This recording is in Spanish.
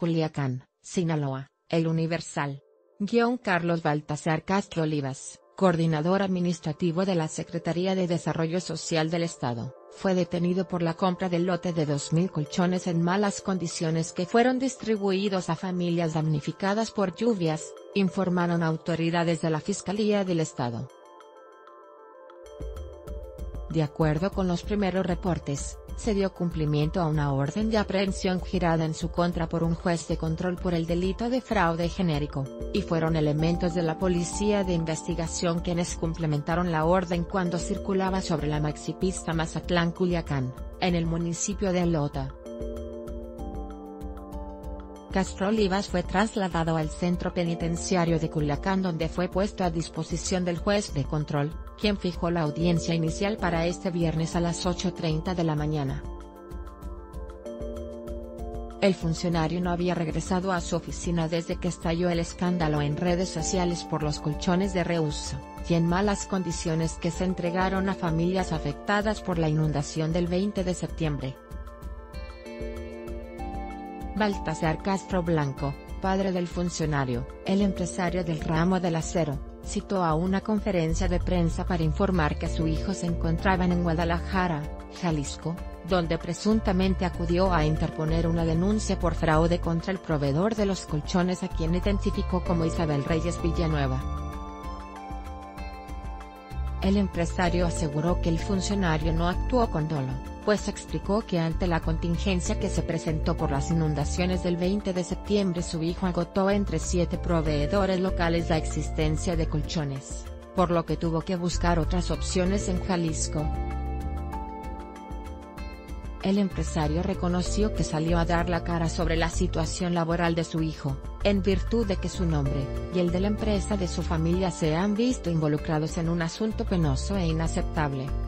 Culiacán, Sinaloa, El Universal. Carlos Baltasar Castro Olivas, coordinador administrativo de la Secretaría de Desarrollo Social del Estado, fue detenido por la compra del lote de 2.000 colchones en malas condiciones que fueron distribuidos a familias damnificadas por lluvias, informaron autoridades de la Fiscalía del Estado. De acuerdo con los primeros reportes, se dio cumplimiento a una orden de aprehensión girada en su contra por un juez de control por el delito de fraude genérico, y fueron elementos de la Policía de Investigación quienes complementaron la orden cuando circulaba sobre la maxipista Mazatlán-Culiacán, en el municipio de Lota. Castro Olivas fue trasladado al centro penitenciario de Culiacán donde fue puesto a disposición del juez de control, quien fijó la audiencia inicial para este viernes a las 8:30 de la mañana. El funcionario no había regresado a su oficina desde que estalló el escándalo en redes sociales por los colchones de reuso, y en malas condiciones que se entregaron a familias afectadas por la inundación del 20 de septiembre. Baltasar Castro Blanco, padre del funcionario, el empresario del ramo del acero, citó a una conferencia de prensa para informar que su hijo se encontraba en Guadalajara, Jalisco, donde presuntamente acudió a interponer una denuncia por fraude contra el proveedor de los colchones a quien identificó como Isabel Reyes Villanueva. El empresario aseguró que el funcionario no actuó con dolo, pues explicó que ante la contingencia que se presentó por las inundaciones del 20 de septiembre su hijo agotó entre 7 proveedores locales la existencia de colchones, por lo que tuvo que buscar otras opciones en Jalisco. El empresario reconoció que salió a dar la cara sobre la situación laboral de su hijo, en virtud de que su nombre, y el de la empresa de su familia se han visto involucrados en un asunto penoso e inaceptable.